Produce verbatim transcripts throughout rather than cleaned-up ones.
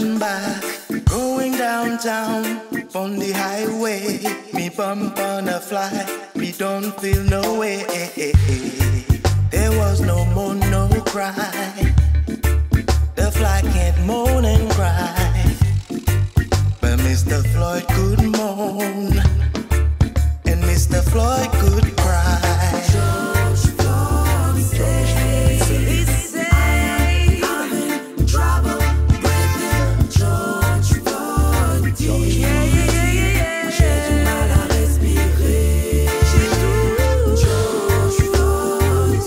turn back, going downtown on the highway. Me bump on a fly, me don't feel no way. There was no moan, no cry. The fly can't moan and cry, but Mister Floyd could moan, and Mister Floyd could cry. George Floyd said, he said, I'm in trouble breathing. George Floyd, yeah, yeah, yeah, yeah. J'ai du mal à respirer. George Floyd,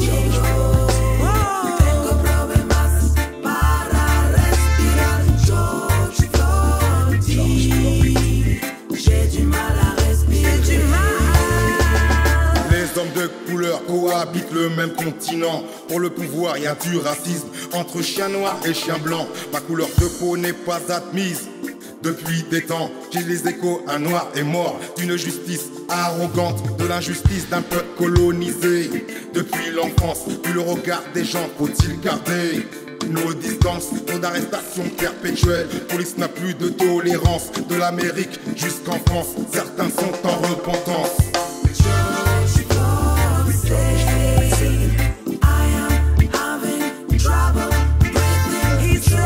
tengo problemas para respirar. George Floyd, j'ai du mal à respirer. Les hommes de couleur cohabitent le même continent. Pour le pouvoir, il y a du racisme entre chiens noirs et chiens blancs. Ma couleur de peau n'est pas admise. Depuis des temps, j'ai les échos, un noir est mort d'une justice arrogante, de l'injustice d'un peuple colonisé. Depuis l'enfance, puis le regard des gens, faut-il garder nos distances, trop d'arrestations perpétuelles. Police n'a plus de tolérance, de l'Amérique jusqu'en France, certains sont en repentance. George Floyd said, I am having trouble breathing. He said,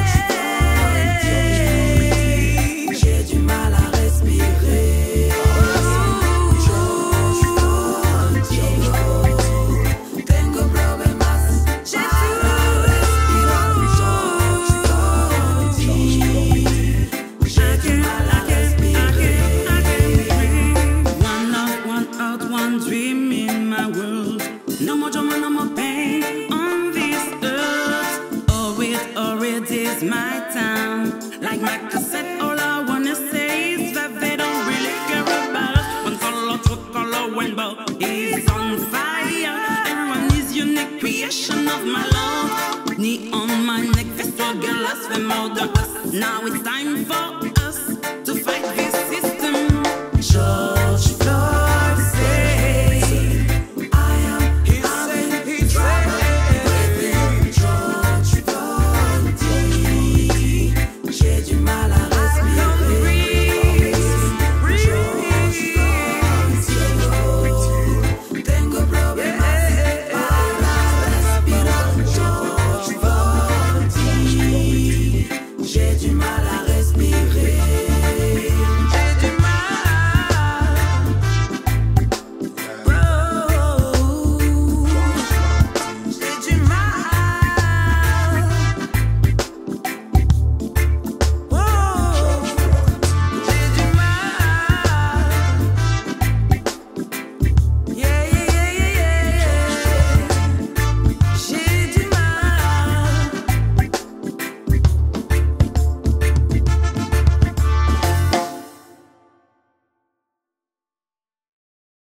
j'ai du mal à respirer. George Floyd, tengo problemas para respirar. George Floyd, j'ai du mal à respirer. One love, one out, one dream in my world. No more drama, no more pain on this earth. Oh, it, oh, it is my town. Like Michael said, all I wanna say is that they don't really care about us. One color, two color, rainbow is on fire. Everyone is unique creation of my love. Knee on my neck, fist struggle us, we murder us. Now it's time for